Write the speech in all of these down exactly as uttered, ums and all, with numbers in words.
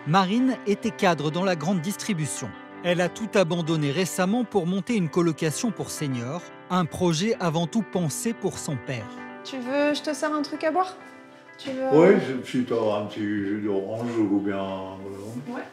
Marine était cadre dans la grande distribution. Elle a tout abandonné récemment pour monter une colocation pour seniors, un projet avant tout pensé pour son père. Tu veux, je te sers un truc à boire? Tu veux... Oui, je me suis un petit jus d'orange ou bien... Ouais.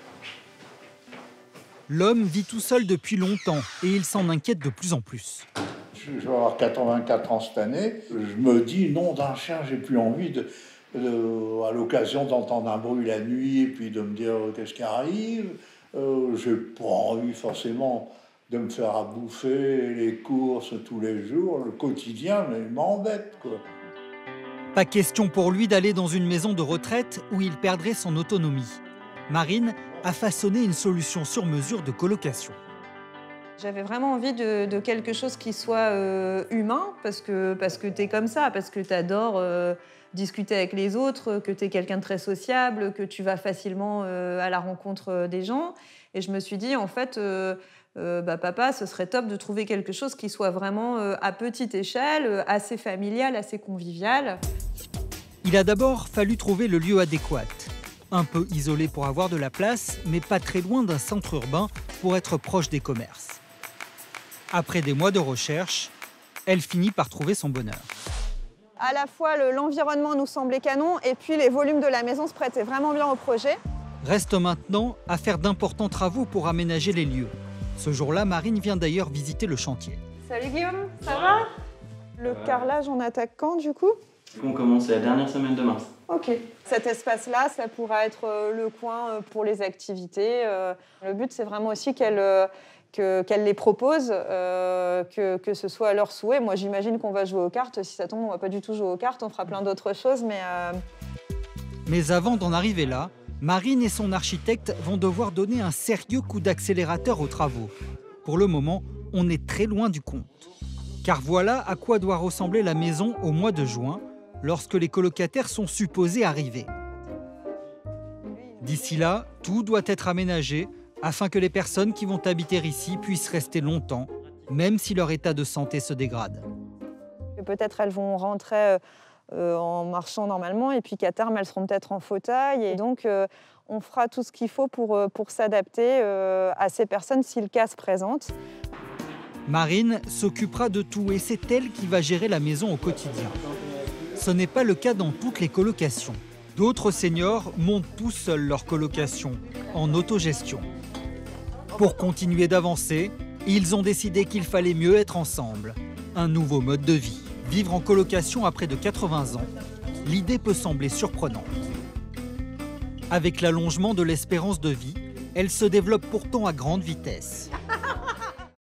L'homme vit tout seul depuis longtemps et il s'en inquiète de plus en plus. Je vais avoir quatre-vingt-quatre ans cette année. Je me dis, nom d'un chien, j'ai plus envie de, de à l'occasion d'entendre un bruit la nuit et puis de me dire qu'est-ce qui arrive. Euh, j'ai pas envie forcément de me faire à bouffer les courses tous les jours. Le quotidien, mais il m'embête, quoi. Pas question pour lui d'aller dans une maison de retraite où il perdrait son autonomie. Marine a façonné une solution sur mesure de colocation. J'avais vraiment envie de, de quelque chose qui soit euh, humain, parce que, parce que tu es comme ça, parce que tu adores euh, discuter avec les autres, que tu es quelqu'un de très sociable, que tu vas facilement euh, à la rencontre des gens. Et je me suis dit, en fait, euh, euh, bah, papa, ce serait top de trouver quelque chose qui soit vraiment euh, à petite échelle, assez familial, assez convivial. Il a d'abord fallu trouver le lieu adéquat. Un peu isolé pour avoir de la place, mais pas très loin d'un centre urbain pour être proche des commerces. Après des mois de recherche, elle finit par trouver son bonheur. À la fois, le, l'environnement nous semblait canon et puis les volumes de la maison se prêtaient vraiment bien au projet. Reste maintenant à faire d'importants travaux pour aménager les lieux. Ce jour-là, Marine vient d'ailleurs visiter le chantier. Salut Guillaume, ça va? Le carrelage, on attaque quand du coup? On commence la dernière semaine de mars. Ok. Cet espace-là, ça pourra être le coin pour les activités. Le but, c'est vraiment aussi qu'elle que, qu'elle les propose, euh, que, que ce soit à leur souhait. Moi, j'imagine qu'on va jouer aux cartes. Si ça tombe, on ne va pas du tout jouer aux cartes. On fera plein d'autres choses, mais... Euh... Mais avant d'en arriver là, Marine et son architecte vont devoir donner un sérieux coup d'accélérateur aux travaux. Pour le moment, on est très loin du compte. Car voilà à quoi doit ressembler la maison au mois de juin, lorsque les colocataires sont supposés arriver. D'ici là, tout doit être aménagé afin que les personnes qui vont habiter ici puissent rester longtemps, même si leur état de santé se dégrade. Peut-être elles vont rentrer euh, en marchant normalement et puis qu'à terme, elles seront peut-être en fauteuil. Et donc, euh, on fera tout ce qu'il faut pour, pour s'adapter euh, à ces personnes si le cas se présente. Marine s'occupera de tout et c'est elle qui va gérer la maison au quotidien. Ce n'est pas le cas dans toutes les colocations. D'autres seniors montent tout seuls leur colocation, en autogestion. Pour continuer d'avancer, ils ont décidé qu'il fallait mieux être ensemble. Un nouveau mode de vie. Vivre en colocation à près de quatre-vingts ans, l'idée peut sembler surprenante. Avec l'allongement de l'espérance de vie, elle se développe pourtant à grande vitesse.